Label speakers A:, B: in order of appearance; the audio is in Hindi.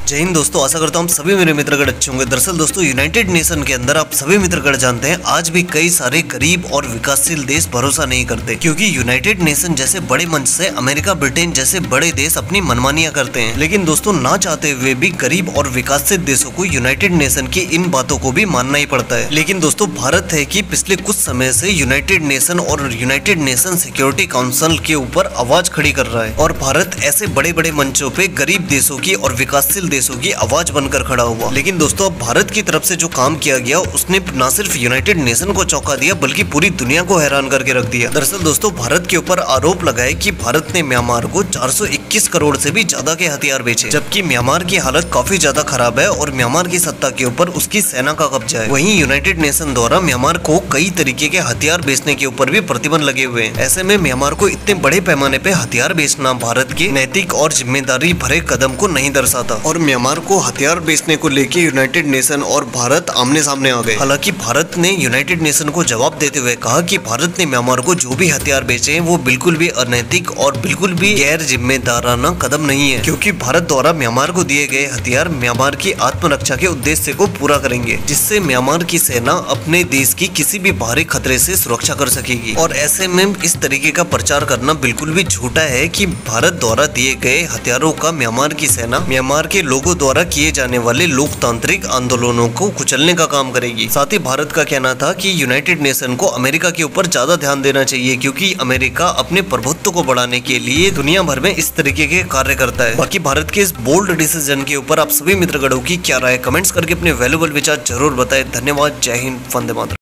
A: जय हिंद दोस्तों, आशा करता हूँ सभी मेरे मित्रगण अच्छे होंगे। दरअसल दोस्तों, यूनाइटेड नेशन के अंदर आप सभी मित्रगण जानते हैं आज भी कई सारे गरीब और विकासशील देश भरोसा नहीं करते, क्योंकि यूनाइटेड नेशन जैसे बड़े मंच से अमेरिका, ब्रिटेन जैसे बड़े देश अपनी मनमानियां करते हैं। लेकिन दोस्तों, ना चाहते हुए भी गरीब और विकासशील देशों को यूनाइटेड नेशन की इन बातों को भी मानना ही पड़ता है। लेकिन दोस्तों, भारत है कि पिछले कुछ समय से यूनाइटेड नेशन और यूनाइटेड नेशन सिक्योरिटी काउंसिल के ऊपर आवाज खड़ी कर रहा है, और भारत ऐसे बड़े बड़े मंचों पे गरीब देशों की और विकासशील देशों की आवाज बनकर खड़ा हुआ। लेकिन दोस्तों, अब भारत की तरफ से जो काम किया गया उसने न सिर्फ यूनाइटेड नेशन को चौंका दिया बल्कि पूरी दुनिया को हैरान करके रख दिया। दरअसल दोस्तों, भारत के ऊपर आरोप लगाए कि भारत ने म्यांमार को 421 करोड़ से भी ज्यादा के हथियार बेचे, जबकि म्यांमार की हालत काफी ज्यादा खराब है और म्यांमार की सत्ता के ऊपर उसकी सेना का कब्जा है। वहीं यूनाइटेड नेशन द्वारा म्यांमार को कई तरीके के हथियार बेचने के ऊपर भी प्रतिबंध लगे हुए हैं। ऐसे में म्यांमार को इतने बड़े पैमाने पे हथियार बेचना भारत के नैतिक और जिम्मेदारी भरे कदम को नहीं दर्शाता, और म्यांमार को हथियार बेचने को लेकर यूनाइटेड नेशन और भारत आमने सामने आ गए। हालांकि भारत ने यूनाइटेड नेशन को जवाब देते हुए कहा कि भारत ने म्यांमार को जो भी हथियार बेचे हैं वो बिल्कुल भी अनैतिक और बिल्कुल भी गैर जिम्मेदाराना कदम नहीं है, क्योंकि भारत द्वारा म्यांमार को दिए गए हथियार म्यांमार की आत्मरक्षा के उद्देश्य को पूरा करेंगे, जिससे म्यांमार की सेना अपने देश की किसी भी बाहरी खतरे से सुरक्षा कर सकेगी। और ऐसे में इस तरीके का प्रचार करना बिल्कुल भी झूठा है कि भारत द्वारा दिए गए हथियारों का म्यांमार की सेना म्यांमार के लोगों द्वारा किए जाने वाले लोकतांत्रिक आंदोलनों को कुचलने का काम करेगी। साथ ही भारत का कहना था कि यूनाइटेड नेशन को अमेरिका के ऊपर ज्यादा ध्यान देना चाहिए, क्योंकि अमेरिका अपने प्रभुत्व को बढ़ाने के लिए दुनिया भर में इस तरीके के कार्य करता है। बाकी भारत के इस बोल्ड डिसीजन के ऊपर आप सभी मित्रगणों की क्या राय, कमेंट्स करके अपने वैल्यूएबल विचार जरूर बताएं। धन्यवाद। जय हिंद। वंदे मातरम।